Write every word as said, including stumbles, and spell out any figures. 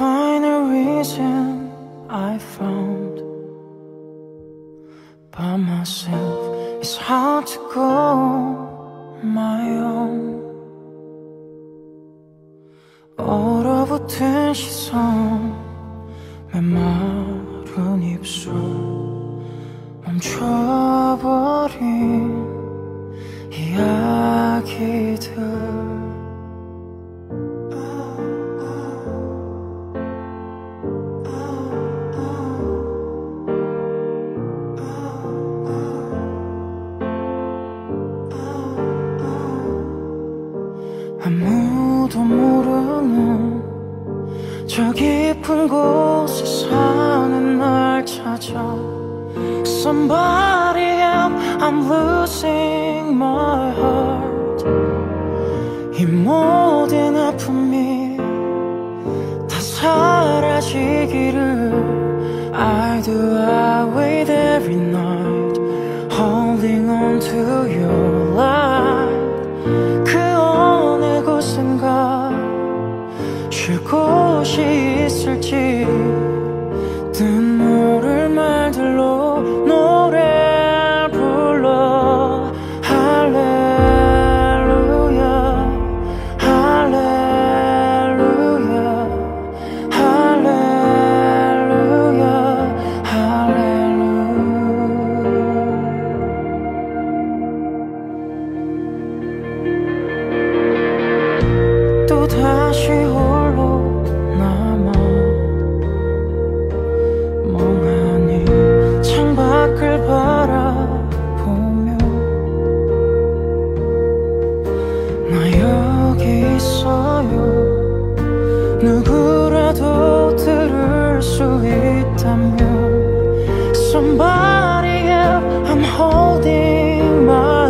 find a reason I found by myself. It's hard to go my own. 얼어붙은 시선, 메마른 입술, 멈춰버린 이야기들. 아무도 모르는 저 깊은 곳에 사는 날 찾아. Somebody help, I'm losing my heart. 이 모든 아픔이 다 사라지기를 I do, I wait every night, holding on to your light. 그 어느 곳인가 쉴 곳이 있을지 뜻 모를 말들로 노래 불러. 할렐루야 할렐루야 할렐루야 할렐루야. 또다시 홀로 남아 멍하니 창밖을 바라보며 나 여기 있어요. 누구라도 들을 수 있다면 Somebody help, I'm holding my